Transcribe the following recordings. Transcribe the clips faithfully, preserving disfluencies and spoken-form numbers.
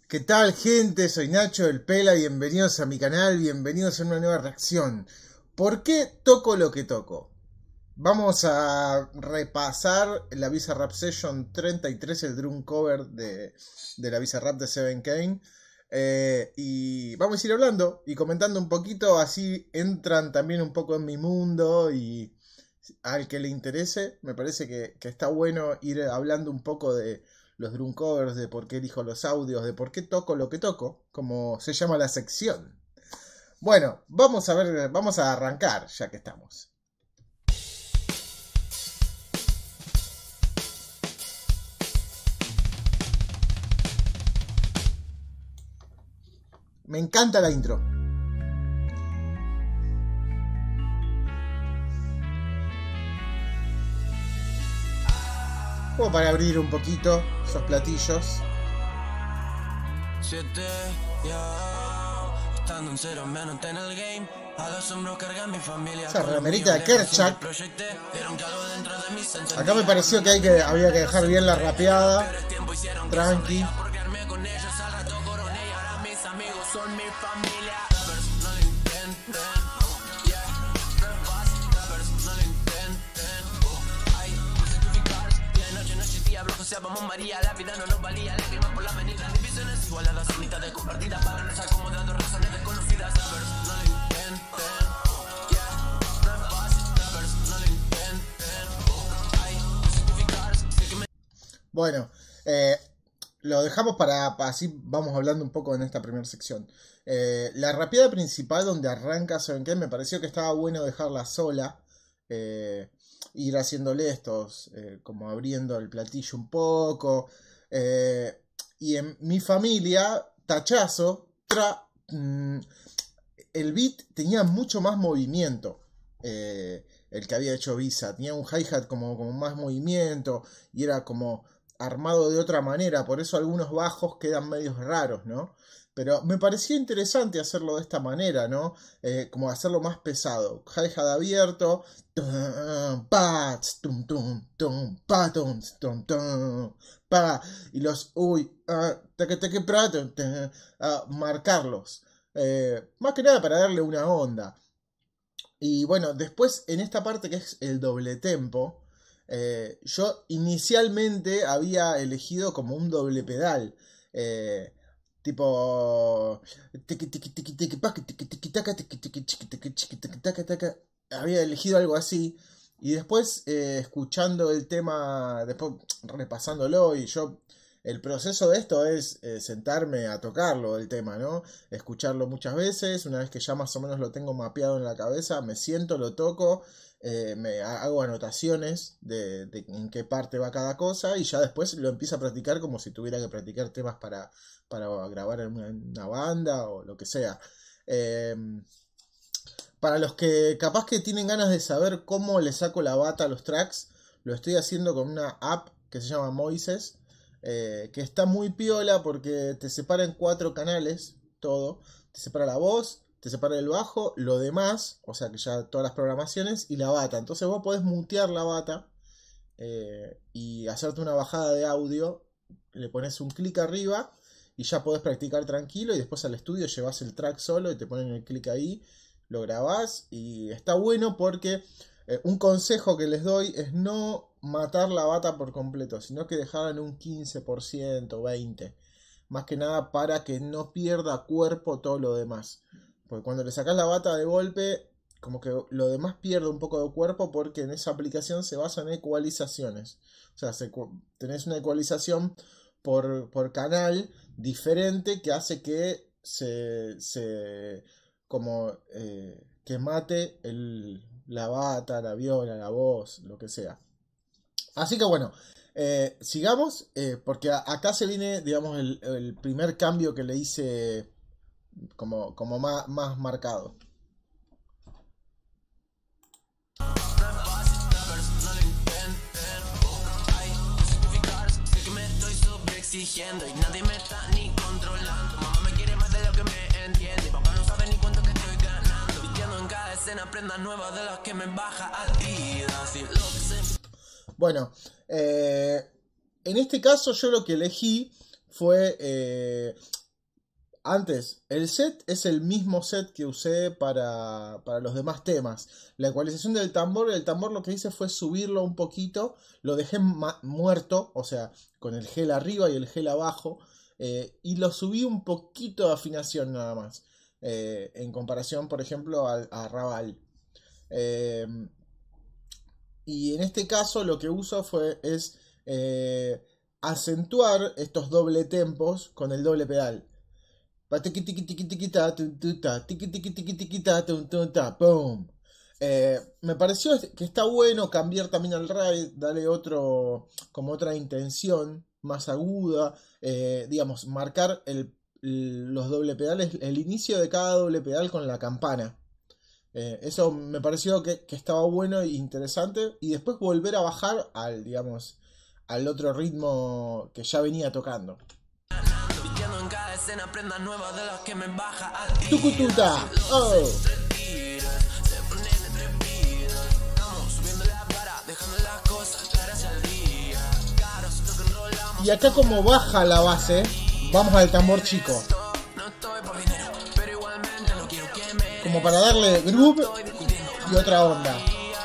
¿Qué tal, gente? Soy Nacho del Pela, bienvenidos a mi canal, bienvenidos a una nueva reacción. ¿Por qué toco lo que toco? Vamos a repasar la Bizarrap Session treinta y tres, el drum cover de, de la Bizarrap de Seven Kane. Eh, y vamos a ir hablando y comentando un poquito, así entran también un poco en mi mundo y al que le interese, me parece que, que está bueno ir hablando un poco de los drum covers, de por qué elijo los audios, de por qué toco lo que toco, como se llama la sección. Bueno, vamos a ver, vamos a arrancar ya que estamos. Me encanta la intro. Como para abrir un poquito esos platillos. Siete, ya, estando en cero menos en el game. A los hombros carga mi familia. Esa remerita de Kerchak. Acá me pareció que, hay que había que dejar bien la rapeada. Tranqui. Vamos María, la vida no nos valía, lágrimas por la avenida, divisiones igual a las unitas de compartida para nos acomodando razones desconocidas. Rappers, no lo intenten, yeah, no es fácil, rappers, no lo intenten, ay, justificarse, sé que me... Bueno, eh, lo dejamos para, para así vamos hablando un poco en esta primera sección. Eh, la rapeada principal donde arranca Seven Kane me pareció que estaba bueno dejarla sola. Eh, ir haciéndole estos, eh, como abriendo el platillo un poco. Eh, y en mi familia, tachazo, tra, mm, el beat tenía mucho más movimiento. Eh, el que había hecho Visa tenía un hi-hat como, como más movimiento y era como armado de otra manera. Por eso algunos bajos quedan medios raros, ¿no? Pero me parecía interesante hacerlo de esta manera, ¿no? Eh, como hacerlo más pesado. Hi-hat abierto. Y los uy, uh, uh, marcarlos. Eh, más que nada para darle una onda. Y bueno, después en esta parte que es el doble tempo. Eh, yo inicialmente había elegido como un doble pedal. Eh, Tipo, había elegido algo así. Y después, eh, escuchando el tema, después repasándolo, y yo, el proceso de esto es eh, sentarme a tocarlo, el tema, ¿no? Escucharlo muchas veces, una vez que ya más o menos lo tengo mapeado en la cabeza, me siento, lo toco. Eh, me hago anotaciones de, de en qué parte va cada cosa y ya después lo empiezo a practicar como si tuviera que practicar temas para, para grabar en una, una banda o lo que sea. Eh, para los que capaz que tienen ganas de saber cómo le saco la bata a los tracks, lo estoy haciendo con una app que se llama Moises, eh, que está muy piola porque te separa en cuatro canales todo, te separa la voz, te separa el bajo, lo demás, o sea que ya todas las programaciones y la bata. Entonces vos podés mutear la bata eh, y hacerte una bajada de audio, le pones un clic arriba y ya podés practicar tranquilo y después al estudio llevas el track solo y te ponen el clic ahí, lo grabás y está bueno porque eh, un consejo que les doy es no matar la bata por completo, sino que dejarla en un quince por ciento, veinte por ciento, más que nada para que no pierda cuerpo todo lo demás. Porque cuando le sacas la bata de golpe, como que lo demás pierde un poco de cuerpo porque en esa aplicación se basa en ecualizaciones. O sea, se, tenés una ecualización por, por canal diferente que hace que se, se como eh, que mate el, la bata, la viola, la voz, lo que sea. Así que bueno, eh, sigamos, eh, porque a, acá se viene, digamos, el, el primer cambio que le hice como, como más, más marcado. Exigiendo y nadie me está ni controlando. Mamá me quiere más de lo que me entiende. Papá no sabe ni cuánto que estoy ganando. Viviendo en cada escena prendas nuevas de las que me baja Adidas y lo que se... Bueno, eh, en este caso yo lo que elegí fue... Eh, antes, el set es el mismo set que usé para, para los demás temas. La ecualización del tambor, el tambor lo que hice fue subirlo un poquito, lo dejé muerto, o sea, con el gel arriba y el gel abajo, eh, y lo subí un poquito de afinación nada más, eh, en comparación, por ejemplo, a, a Raval. Eh, y en este caso lo que uso fue, es eh, acentuar estos doble tempos con el doble pedal. Eh, me pareció que está bueno cambiar también al ride, darle otro, como otra intención más aguda, eh, digamos, marcar el, el, los doble pedales, el inicio de cada doble pedal con la campana. Eh, eso me pareció que, que estaba bueno e interesante, y después volver a bajar al, digamos, al otro ritmo que ya venía tocando. En cada escena prendas nuevas de las que me baja al Tucututa. Oh. Y acá como baja la base, vamos al tambor chico. Como para darle groove y otra onda.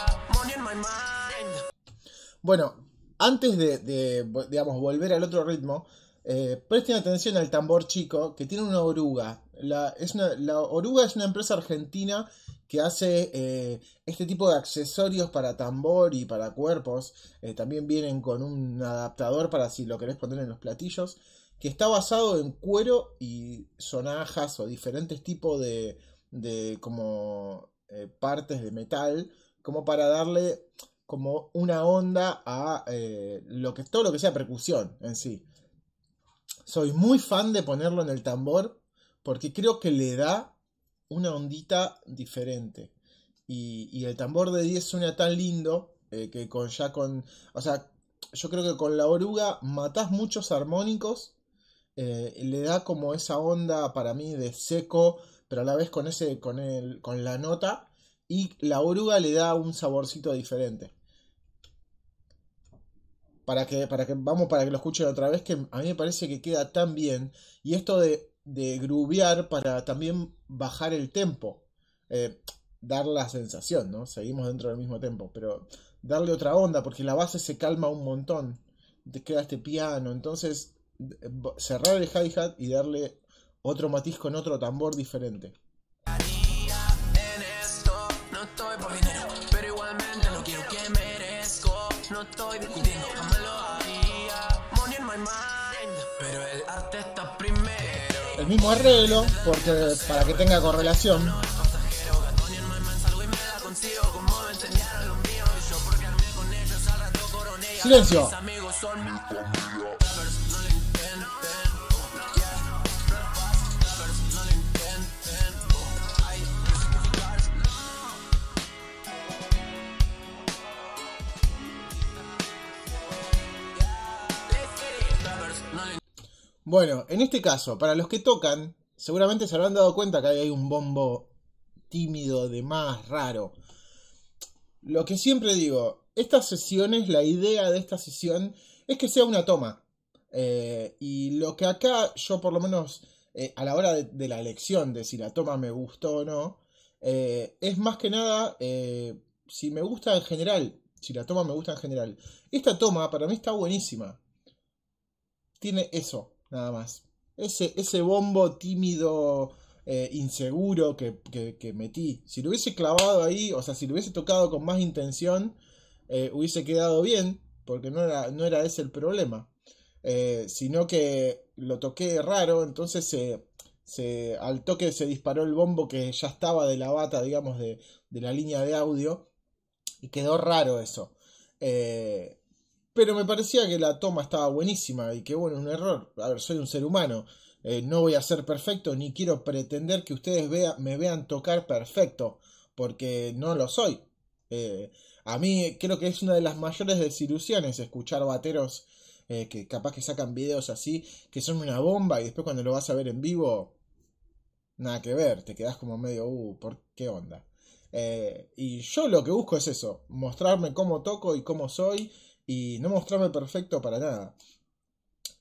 Bueno, antes de, de digamos, volver al otro ritmo, Eh, presten atención al tambor chico, que tiene una oruga. La, es una, la oruga es una empresa argentina que hace eh, este tipo de accesorios para tambor y para cuerpos. Eh, también vienen con un adaptador para si lo querés poner en los platillos, que está basado en cuero y sonajas o diferentes tipos de, de como eh, partes de metal, como para darle como una onda a eh, lo que, todo lo que sea percusión en sí. Soy muy fan de ponerlo en el tambor porque creo que le da una ondita diferente. Y, y el tambor de diez suena tan lindo eh, que con ya con... O sea, yo creo que con la oruga matás muchos armónicos. Eh, le da como esa onda para mí de seco, pero a la vez con, ese, con, el, con la nota. Y la oruga le da un saborcito diferente. Para que, para que, vamos, para que lo escuchen otra vez, que a mí me parece que queda tan bien. Y esto de, de groovear para también bajar el tempo. Eh, dar la sensación, ¿no? Seguimos dentro del mismo tempo, pero darle otra onda, porque la base se calma un montón. Te queda este piano, entonces cerrar el hi-hat y darle otro matiz con otro tambor diferente. No estoy por dinero, pero igualmente no quiero que merezco. No estoy discutiendo, jamás lo haría. Money in my mind, pero el arte está primero. El mismo arreglo, porque para que tenga correlación. Silencio. Bueno, en este caso, para los que tocan, seguramente se habrán dado cuenta que hay un bombo tímido de más raro. Lo que siempre digo, estas sesiones, la idea de esta sesión es que sea una toma. Eh, y lo que acá yo por lo menos eh, a la hora de, de la elección de si la toma me gustó o no, eh, es más que nada eh, si me gusta en general, si la toma me gusta en general. Esta toma para mí está buenísima. Tiene eso. Nada más. Ese, ese bombo tímido, eh, inseguro que, que, que metí. Si lo hubiese clavado ahí, o sea, si lo hubiese tocado con más intención, eh, hubiese quedado bien, porque no era, no era ese el problema. Eh, sino que lo toqué raro, entonces se, se, al toque se disparó el bombo que ya estaba de la bata, digamos, de, de la línea de audio, y quedó raro eso. Eh... Pero me parecía que la toma estaba buenísima y que bueno, un error. A ver, soy un ser humano. Eh, no voy a ser perfecto ni quiero pretender que ustedes vea, me vean tocar perfecto. Porque no lo soy. Eh, a mí creo que es una de las mayores desilusiones escuchar bateros eh, que capaz que sacan videos así, que son una bomba y después cuando lo vas a ver en vivo, nada que ver. Te quedas como medio, uh, ¿por qué onda? Eh, y yo lo que busco es eso. Mostrarme cómo toco y cómo soy. Y no mostrarme perfecto para nada.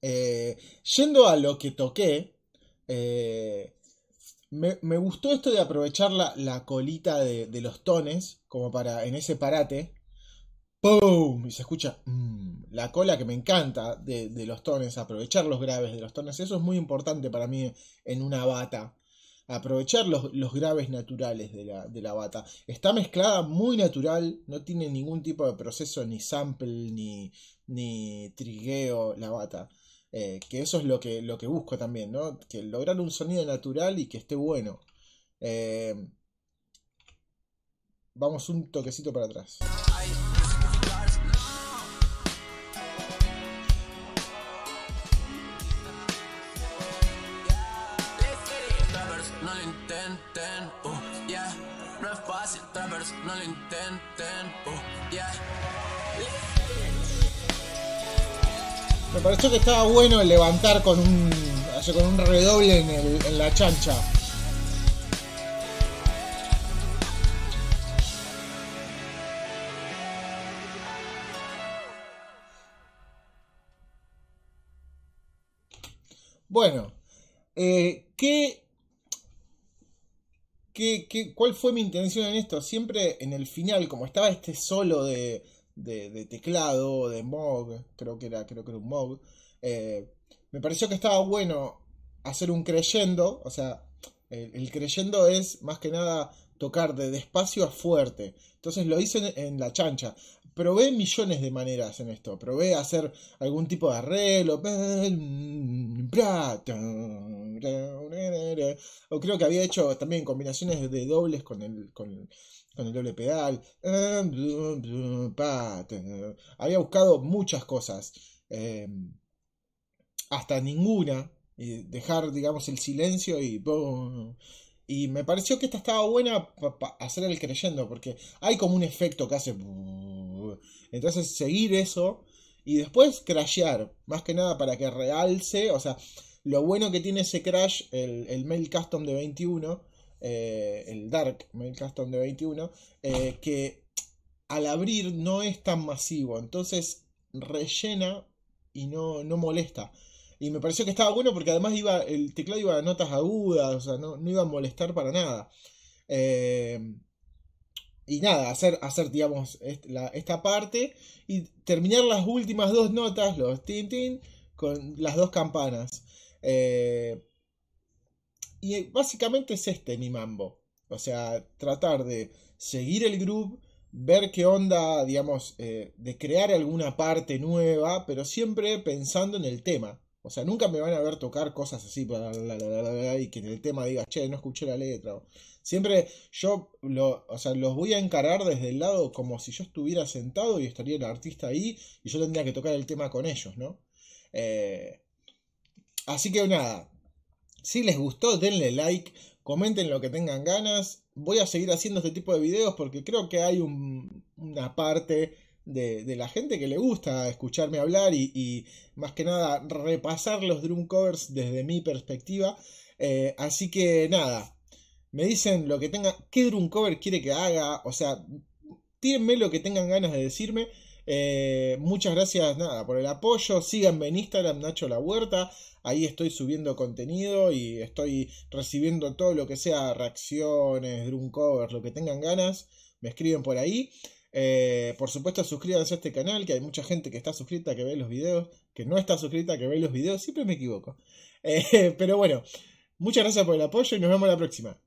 Eh, yendo a lo que toqué, eh, me, me gustó esto de aprovechar la, la colita de, de los tones, como para en ese parate. ¡Pum! Y se escucha mmm, la cola que me encanta de, de los tones, aprovechar los graves de los tones. Eso es muy importante para mí en una bata. Aprovechar los, los graves naturales de la, de la bata. Está mezclada muy natural, no tiene ningún tipo de proceso, ni sample, ni, ni trigueo la bata. Eh, que eso es lo que, lo que busco también, ¿no? Que lograr un sonido natural y que esté bueno. Eh, vamos un toquecito para atrás. No lo intenten, uh, yeah. No es fácil, trappers, no lo intenten, uh, yeah. Me pareció que estaba bueno el levantar con un, hacer con un redoble en, el, en la chancha. Bueno, eh, ¿qué... ¿Qué, qué, ¿Cuál fue mi intención en esto? Siempre en el final, como estaba este solo de, de, de teclado, de Moog, creo que era, creo que era un Moog, eh, me pareció que estaba bueno hacer un crescendo, o sea, el, el crescendo es más que nada tocar de despacio a fuerte. Entonces lo hice en, en la chancha. Probé millones de maneras en esto. Probé hacer algún tipo de arreglo. O creo que había hecho también combinaciones de dobles con el, con, con el doble pedal. Había buscado muchas cosas. Eh, hasta ninguna. Y dejar, digamos, el silencio y... Y me pareció que esta estaba buena para pa hacer el creyendo, porque hay como un efecto que hace... Entonces seguir eso y después crashear, más que nada para que realce, o sea, lo bueno que tiene ese crash, el, el Mail Custom de veintiuno, eh, el Dark Mail Custom de veintiuno, eh, que al abrir no es tan masivo, entonces rellena y no, no molesta. Y me pareció que estaba bueno porque además iba el teclado iba a notas agudas, o sea, no, no iba a molestar para nada. Eh, y nada, hacer, hacer digamos, est la, esta parte y terminar las últimas dos notas, los tin tin, con las dos campanas. Eh, y básicamente es este mi mambo. O sea, tratar de seguir el groove, ver qué onda, digamos, eh, de crear alguna parte nueva, pero siempre pensando en el tema. O sea, nunca me van a ver tocar cosas así bla, bla, bla, bla, bla, y que en el tema diga, che, no escuché la letra. Siempre yo lo, o sea, los voy a encarar desde el lado como si yo estuviera sentado y estaría el artista ahí y yo tendría que tocar el tema con ellos, ¿no? Eh, así que nada, si les gustó, denle like, comenten lo que tengan ganas. Voy a seguir haciendo este tipo de videos porque creo que hay un, una parte... De, de la gente que le gusta escucharme hablar y, y más que nada repasar los drum covers desde mi perspectiva. Eh, así que nada, me dicen lo que tengan, qué drum cover quiere que haga, o sea, tírenme lo que tengan ganas de decirme. Eh, muchas gracias nada por el apoyo, síganme en Instagram, Nacho La Huerta, ahí estoy subiendo contenido y estoy recibiendo todo lo que sea reacciones, drum covers, lo que tengan ganas, me escriben por ahí. Eh, por supuesto suscríbanse a este canal, que hay mucha gente que está suscrita, que ve los videos, que no está suscrita, que ve los videos, siempre me equivoco. Eh, pero bueno, muchas gracias por el apoyo y nos vemos la próxima.